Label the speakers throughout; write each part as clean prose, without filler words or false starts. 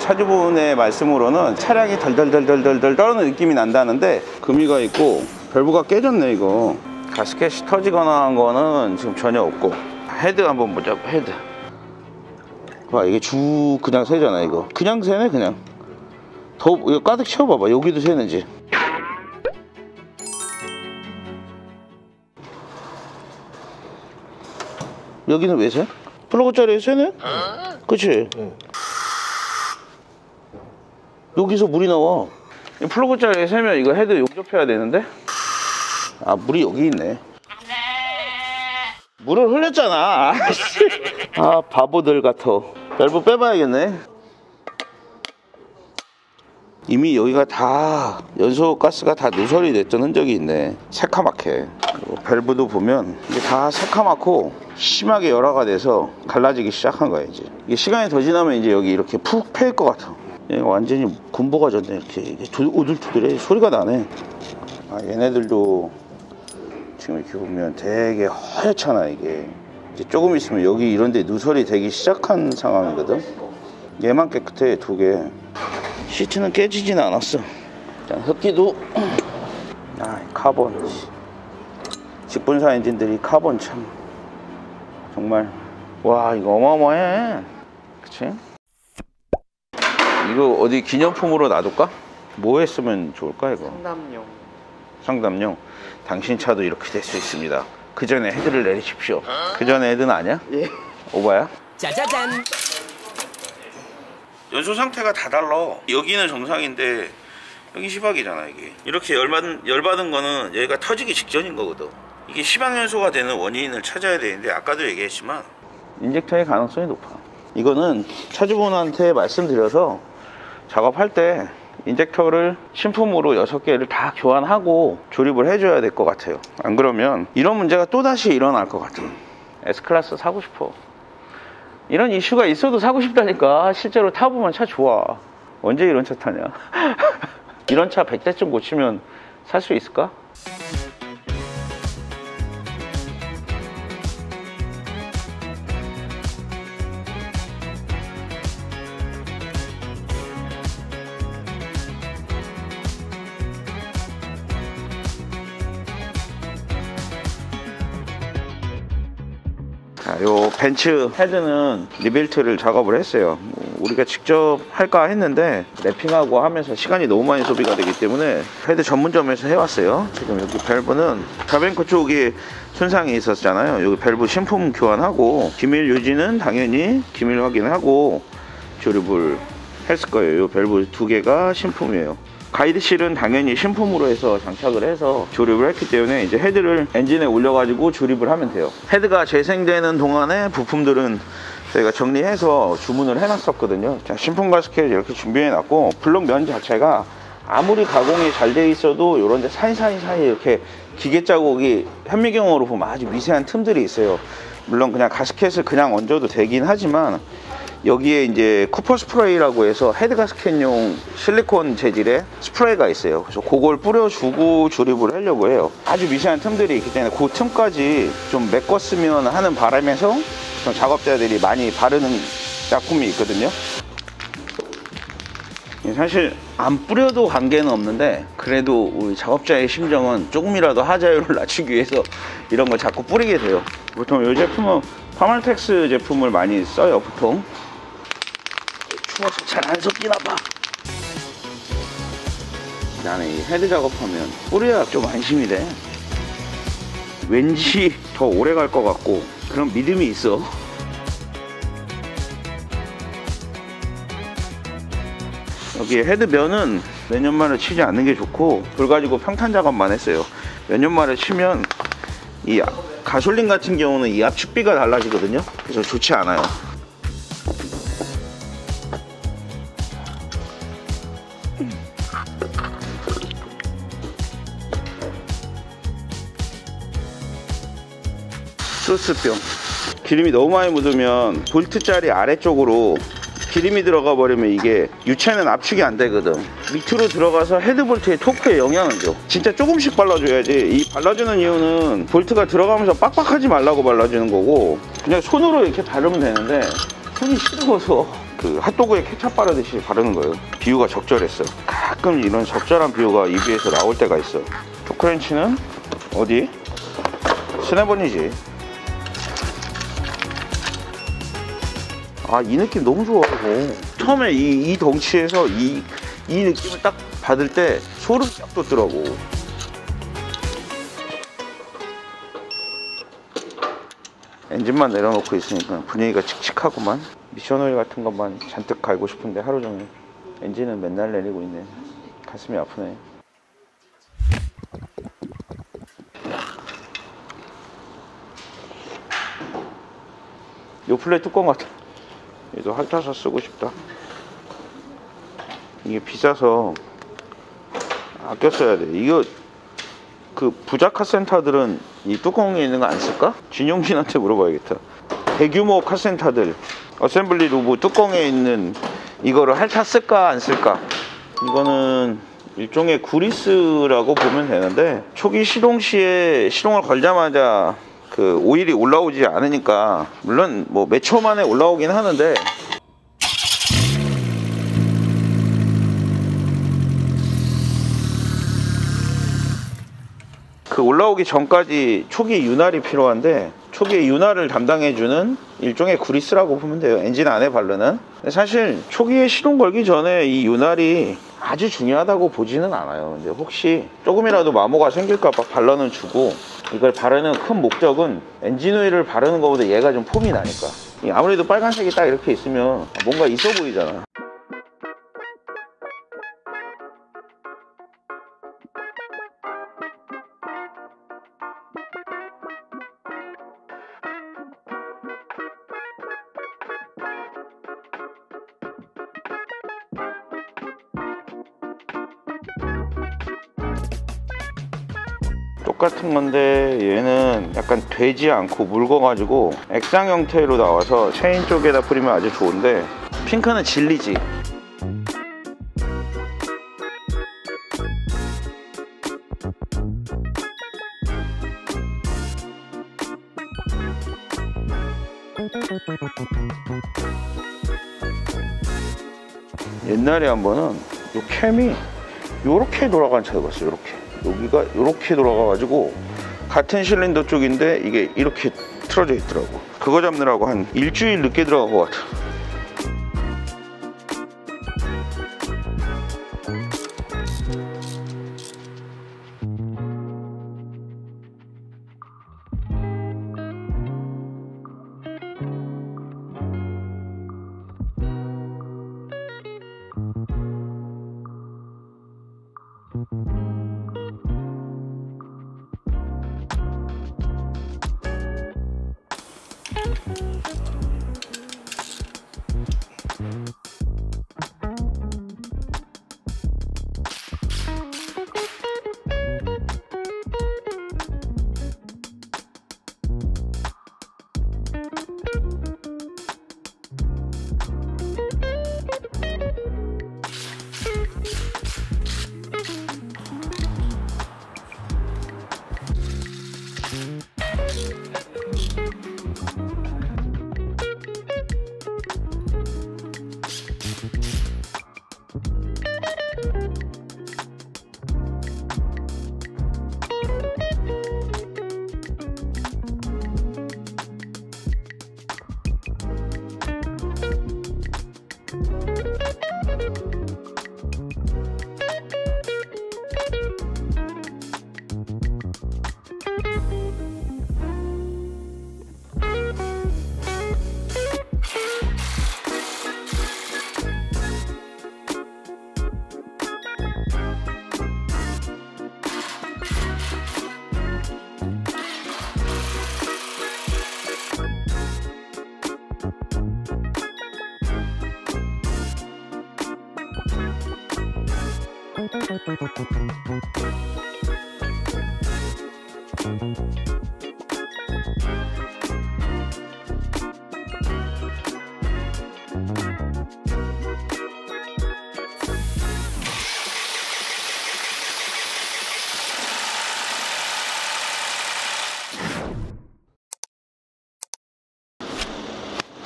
Speaker 1: 차주분의 말씀으로는 차량이 덜덜덜덜덜 떠는 느낌이 난다는데 금이가 있고 밸브가 깨졌네. 이거 가스켓이 터지거나 한 거는 지금 전혀 없고. 헤드 한번 보자. 헤드 봐, 이게 쭉 그냥 새잖아. 이거 그냥 새네. 그냥 더 이거 가득 채워봐봐. 여기도 새는지. 여기는 왜 새? 플러그짜리에 새네? 그치? 여기서 물이 나와. 플러그짜리에 새면 이거 헤드 용접해야 되는데? 아, 물이 여기 있네. 물을 흘렸잖아. 아, 바보들 같아. 밸브 빼봐야겠네. 이미 여기가 다 연소 가스가 다 누설이 됐던 흔적이 있네. 새카맣게. 그리고 밸브도 보면 이게 다 새카맣고 심하게 열화가 돼서 갈라지기 시작한 거야. 이제 이게 시간이 더 지나면 이제 여기 이렇게 푹 패일 것 같아. 얘가 완전히 군보가 졌네. 이렇게 이게 오들투들해. 소리가 나네. 아, 얘네들도 지금 이렇게 보면 되게 하얗잖아. 이게 이제 조금 있으면 여기 이런데 누설이 되기 시작한 상황이거든. 얘만 깨끗해. 두 개. 시트는 깨지진 않았어. 자, 흡기도 아, 카본. 직분사 엔진들이 카본 참 정말. 와, 이거 어마어마해. 그치? 이거 어디 기념품으로 놔둘까? 뭐 했으면 좋을까 이거?
Speaker 2: 상담용.
Speaker 1: 상담용. 당신 차도 이렇게 될 수 있습니다. 그 전에 헤드를 내리십시오. 그 전에 헤드는 아니야?
Speaker 2: 예.
Speaker 1: 오바야?
Speaker 2: 짜자잔.
Speaker 1: 연소 상태가 다 달라. 여기는 정상인데 여기 시박이잖아. 이게 이렇게 열받은 거는 여기가 터지기 직전인 거거든. 이게 시박 연소가 되는 원인을 찾아야 되는데 아까도 얘기했지만 인젝터의 가능성이 높아. 이거는 차주분한테 말씀드려서 작업할 때 인젝터를 신품으로 6개를 다 교환하고 조립을 해줘야 될 것 같아요. 안 그러면 이런 문제가 또다시 일어날 것 같아. S클래스 사고 싶어. 이런 이슈가 있어도 사고 싶다니까. 실제로 타보면 차 좋아. 언제 이런 차 타냐. 이런 차 100대쯤 고치면 살 수 있을까? 자, 요 벤츠 헤드는 리빌트를 작업을 했어요. 우리가 직접 할까 했는데 랩핑하고 하면서 시간이 너무 많이 소비가 되기 때문에 헤드 전문점에서 해왔어요. 지금 여기 밸브는 자벤코 쪽에 손상이 있었잖아요. 여기 밸브 신품 교환하고 기밀 유지는 당연히 기밀 확인하고 조립을 했을 거예요. 요 밸브 2개가 신품이에요. 가이드실은 당연히 신품으로 해서 장착을 해서 조립을 했기 때문에 이제 헤드를 엔진에 올려가지고 조립을 하면 돼요. 헤드가 재생되는 동안에 부품들은 저희가 정리해서 주문을 해놨었거든요. 자, 신품 가스켓 이렇게 준비해놨고, 블록 면 자체가 아무리 가공이 잘 돼 있어도 요런데 사이사이 이렇게 기계 자국이 현미경으로 보면 아주 미세한 틈들이 있어요. 물론 그냥 가스켓을 그냥 얹어도 되긴 하지만 여기에 이제 쿠퍼 스프레이라고 해서 헤드 가스켓용 실리콘 재질의 스프레이가 있어요. 그래서 그걸 뿌려주고 조립을 하려고 해요. 아주 미세한 틈들이 있기 때문에 그 틈까지 좀 메꿨으면 하는 바람에서 작업자들이 많이 바르는 작품이 있거든요. 사실 안 뿌려도 관계는 없는데 그래도 우리 작업자의 심정은 조금이라도 하자율을 낮추기 위해서 이런 걸 자꾸 뿌리게 돼요. 보통 이 제품은 파말텍스 제품을 많이 써요. 보통 추워서 잘 안 섞이나 봐. 나는 이 헤드 작업하면 뿌려야 좀 안심이 돼. 왠지 더 오래 갈 것 같고 그런 믿음이 있어. 여기 헤드면은 몇 년 만에 치지 않는 게 좋고, 불 가지고 평탄 작업만 했어요. 몇 년 만에 치면 이 가솔린 같은 경우는 이 압축비가 달라지거든요. 그래서 좋지 않아요. 소스병. 기름이 너무 많이 묻으면 볼트자리 아래쪽으로 기름이 들어가 버리면 이게 유체는 압축이 안 되거든. 밑으로 들어가서 헤드볼트의 토크에 영향을 줘. 진짜 조금씩 발라줘야지. 이 발라주는 이유는 볼트가 들어가면서 빡빡하지 말라고 발라주는 거고, 그냥 손으로 이렇게 바르면 되는데 손이 시려워서 그 핫도그에 케찹 바르듯이 바르는 거예요. 비유가 적절했어. 가끔 이런 적절한 비유가 입에서 나올 때가 있어. 초크렌치는 어디? 스냅번이지. 아, 이 느낌 너무 좋아. 이거 처음에 이 덩치에서 이 느낌을 딱 받을 때 소름 쫙 돋더라고. 엔진만 내려놓고 있으니까 분위기가 칙칙하구만. 미션오일 같은 것만 잔뜩 갈고 싶은데 하루 종일 엔진은 맨날 내리고 있네. 가슴이 아프네. 요플레 뚜껑 같아. 얘도 핥아서 쓰고 싶다. 이게 비싸서 아껴 써야 돼. 이거 그 부자 카센터들은 이 뚜껑에 있는 거 안 쓸까? 진용진한테 물어봐야겠다. 대규모 카센터들 어셈블리 로브 뚜껑에 있는 이거를 핥아 쓸까 안 쓸까? 이거는 일종의 구리스라고 보면 되는데, 초기 시동 시에 시동을 걸자마자 그 오일이 올라오지 않으니까, 물론 뭐 몇 초 만에 올라오긴 하는데, 그 올라오기 전까지 초기 윤활이 필요한데, 초기 윤활을 담당해주는 일종의 구리스라고 보면 돼요. 엔진 안에 바르는. 사실 초기에 시동 걸기 전에 이 윤활이 아주 중요하다고 보지는 않아요. 근데 혹시 조금이라도 마모가 생길까봐 발라는 주고, 이걸 바르는 큰 목적은 엔진 오일을 바르는 것보다 얘가 좀 폼이 나니까. 아무래도 빨간색이 딱 이렇게 있으면 뭔가 있어 보이잖아. 똑같은 건데 얘는 약간 되지 않고 묽어가지고 액상 형태로 나와서 체인 쪽에다 뿌리면 아주 좋은데, 핑크는 질리지. 옛날에 한 번은 이 캠이 요렇게 돌아간 차가 봤어요. 요렇게 여기가 요렇게 돌아가가지고 같은 실린더 쪽인데 이게 이렇게 틀어져 있더라고. 그거 잡느라고 한 일주일 늦게 들어간 것 같아.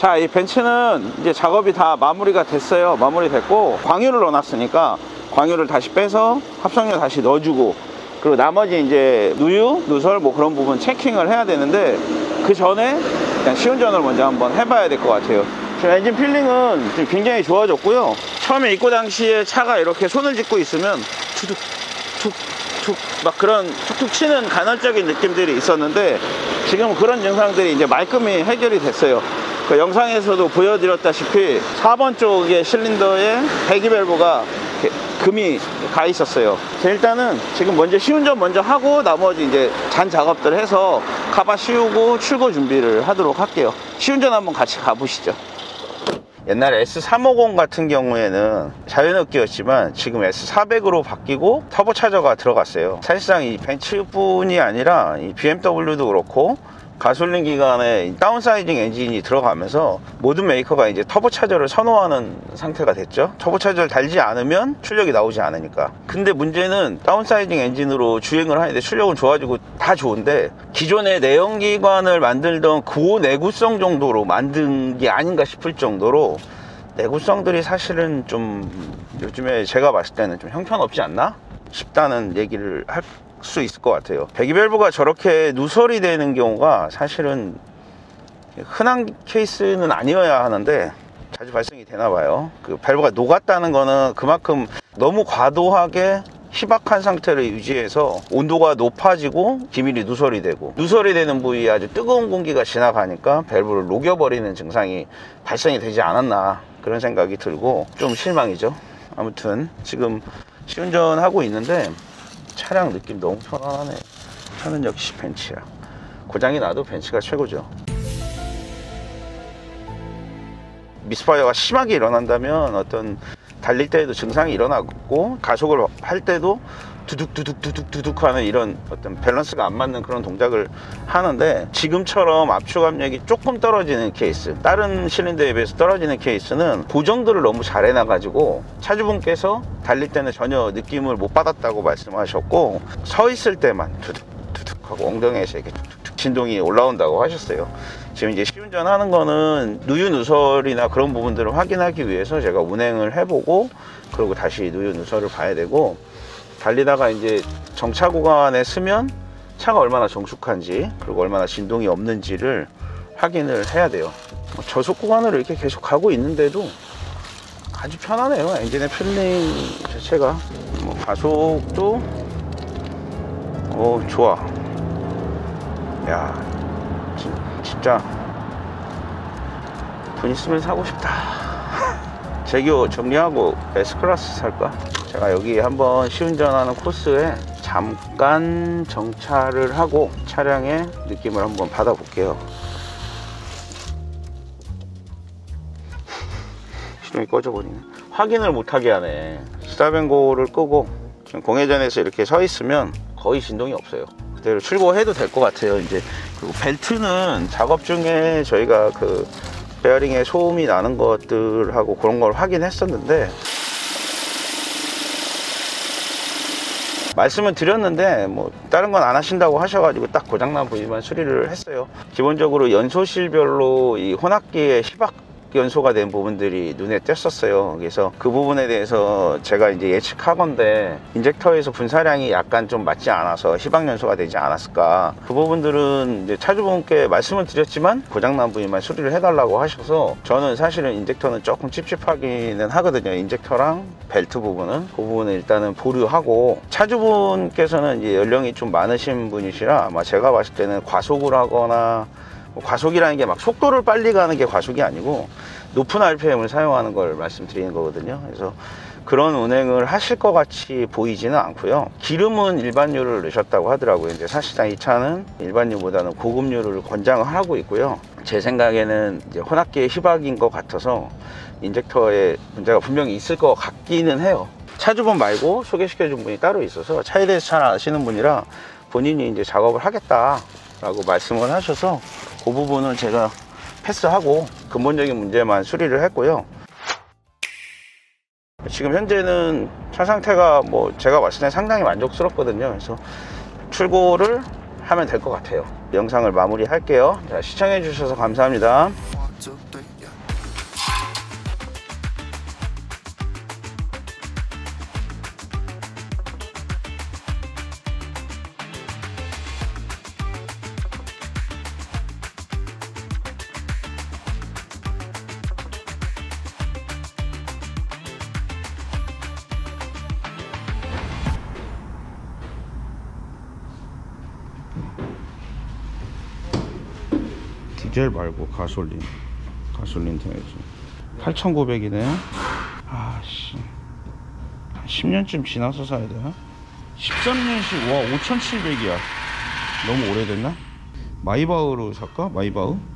Speaker 1: 자, 이 벤츠는 이제 작업이 다 마무리가 됐어요. 마무리 됐고, 광유를 넣어놨으니까 광유를 다시 빼서 합성유 다시 넣어주고, 그리고 나머지 이제 누유, 누설 뭐 그런 부분 체킹을 해야 되는데, 그 전에 그냥 시운전을 먼저 한번 해봐야 될 것 같아요. 지금 엔진 필링은 지금 굉장히 좋아졌고요. 처음에 입고 당시에 차가 이렇게 손을 짚고 있으면 투둑 툭툭 막 그런 툭툭 치는 간헐적인 느낌들이 있었는데, 지금 그런 증상들이 이제 말끔히 해결이 됐어요. 그 영상에서도 보여드렸다시피 4번 쪽의 실린더에 배기 밸브가 금이 가 있었어요. 일단은 지금 먼저 시운전 먼저 하고 나머지 이제 잔 작업들 해서 카바 씌우고 출고 준비를 하도록 할게요. 시운전 한번 같이 가보시죠. 옛날에 S350 같은 경우에는 자연흡기였지만 지금 S400으로 바뀌고 터보차저가 들어갔어요. 사실상 이 벤츠뿐이 아니라 이 BMW도 그렇고 가솔린 기관에 다운사이징 엔진이 들어가면서 모든 메이커가 이제 터보차저를 선호하는 상태가 됐죠. 터보차저를 달지 않으면 출력이 나오지 않으니까. 근데 문제는 다운사이징 엔진으로 주행을 하는데 출력은 좋아지고 다 좋은데, 기존의 내연기관을 만들던 고내구성 정도로 만든 게 아닌가 싶을 정도로 내구성들이 사실은 좀 요즘에 제가 봤을 때는 좀 형편없지 않나 싶다는 얘기를 할 수 있을 것 같아요. 배기 밸브가 저렇게 누설이 되는 경우가 사실은 흔한 케이스는 아니어야 하는데 자주 발생이 되나 봐요. 그 밸브가 녹았다는 거는 그만큼 너무 과도하게 희박한 상태를 유지해서 온도가 높아지고 기밀이 누설이 되고, 누설이 되는 부위에 아주 뜨거운 공기가 지나가니까 밸브를 녹여버리는 증상이 발생이 되지 않았나, 그런 생각이 들고 좀 실망이죠. 아무튼 지금 시운전하고 있는데 차량 느낌 너무 편안하네. 차는 역시 벤츠야. 고장이 나도 벤츠가 최고죠. 미스파이어가 심하게 일어난다면 어떤 달릴 때에도 증상이 일어나고, 가속을 할 때도 두둑두둑 하는 이런 어떤 밸런스가 안 맞는 그런 동작을 하는데, 지금처럼 압축 압력이 조금 떨어지는 케이스, 다른 실린더에 비해서 떨어지는 케이스는 보정들을 너무 잘 해놔가지고 차주분께서 달릴 때는 전혀 느낌을 못 받았다고 말씀하셨고, 서 있을 때만 두둑두둑 하고 엉덩이에서 이렇게 툭툭 진동이 올라온다고 하셨어요. 지금 이제 시운전 하는 거는 누유 누설이나 그런 부분들을 확인하기 위해서 제가 운행을 해보고, 그리고 다시 누유 누설을 봐야 되고, 달리다가 이제 정차 구간에 서면 차가 얼마나 정숙한지, 그리고 얼마나 진동이 없는지를 확인을 해야 돼요. 저속 구간을 이렇게 계속 가고 있는데도 아주 편하네요. 엔진의 필링 자체가. 가속도 좋아. 야, 진짜 돈 있으면 사고 싶다. 제규 정리하고 S클래스 살까? 제가 여기 한번 시운전하는 코스에 잠깐 정차를 하고 차량의 느낌을 한번 받아볼게요. 시동이 꺼져버리네. 확인을 못하게 하네. 스탑앤고를 끄고 지금 공회전에서 이렇게 서 있으면 거의 진동이 없어요. 그대로 출고해도 될 것 같아요. 이제 그리고 벨트는 작업 중에 저희가 그 베어링에 소음이 나는 것들하고 그런 걸 확인했었는데, 말씀을 드렸는데 뭐 다른 건 안 하신다고 하셔가지고 딱 고장난 부위만 수리를 했어요. 기본적으로 연소실별로 이 혼합기의 희박 연소가 된 부분들이 눈에 띄었었어요. 그래서 그 부분에 대해서 제가 이제 예측하건대 인젝터에서 분사량이 약간 좀 맞지 않아서 희박 연소가 되지 않았을까. 그 부분들은 이제 차주분께 말씀을 드렸지만 고장난 부위만 수리를 해달라고 하셔서, 저는 사실은 인젝터는 조금 찝찝하기는 하거든요. 인젝터랑 벨트 부분은 그 부분은 일단은 보류하고, 차주분께서는 이제 연령이 좀 많으신 분이시라 아마 제가 봤을 때는 과속을 하거나, 과속이라는 게 막 속도를 빨리 가는 게 과속이 아니고 높은 RPM을 사용하는 걸 말씀드리는 거거든요. 그래서 그런 운행을 하실 것 같이 보이지는 않고요. 기름은 일반유를 넣으셨다고 하더라고요. 이제 사실상 이 차는 일반유보다는 고급유를 권장을 하고 있고요. 제 생각에는 이제 혼합기의 희박인 것 같아서 인젝터에 문제가 분명히 있을 것 같기는 해요. 차주분 말고 소개시켜 준 분이 따로 있어서 차에 대해서 잘 아시는 분이라 본인이 이제 작업을 하겠다라고 말씀을 하셔서 그 부분은 제가 패스하고 근본적인 문제만 수리를 했고요. 지금 현재는 차 상태가 뭐 제가 봤을 때 상당히 만족스럽거든요. 그래서 출고를 하면 될 것 같아요. 영상을 마무리할게요. 자, 시청해 주셔서 감사합니다. 디젤 말고 가솔린 타야지. 8,900이네. 아씨, 10년쯤 지나서 사야 돼. 13년식. 와, 5,700이야. 너무 오래됐나? 마이바흐로 살까? 마이바흐?